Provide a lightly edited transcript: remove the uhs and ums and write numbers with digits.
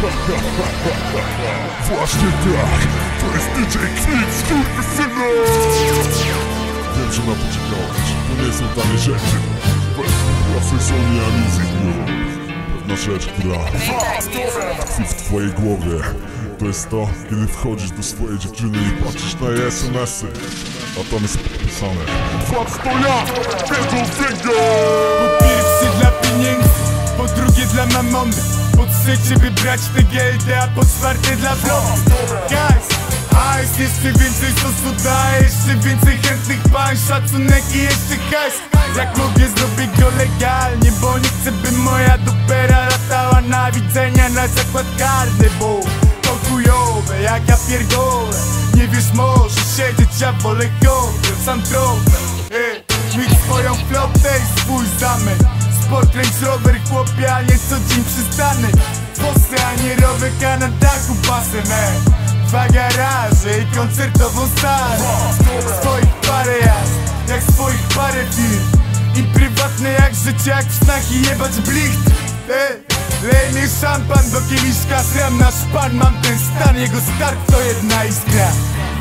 Właśnie tak, to jest DJ Kwit, skurwysynu! Wiem, że na to czekałeś, to nie są tanie rzeczy. Profesjonalnie Music. Pewna rzecz, która tkwi w twojej głowie, to jest to, kiedy wchodzisz do swojej dziewczyny i patrzysz na jej SMS-y, a tam jest podpisane: Fakt to ja, middle finger! Po pierwsze dla pieniędzy, po drugie dla mamony, po trzecie wybrać te GLD, a po czwarte dla vlogu. Guys, hajs, jeszcze więcej sosu daje, jeszcze więcej chętnych pań, szacunek i jeszcze hajs. Jak mogę, zrobię go legalnie, bo nie chcę, by moja dupera latała na widzenia na zakład karny, bo to chujowe, jak ja pierdolę. Nie wiesz, możesz siedzieć, ja wolę hotel, sam trochę. Mieć swoją flotę i swój zamek. Sport Range Rover, chłopie, a nie co dzień przystanek. Posy, a nie rower, a na dachu basen, dwa garaże i koncertową salę. Swoich parę jazd, jak swoich parę firm. I prywatne jak życie, jak w snach i jebać blicht. Lej mi szampan do kieliszka, sram na szpan. Mam ten stan, jego start to jedna iskra.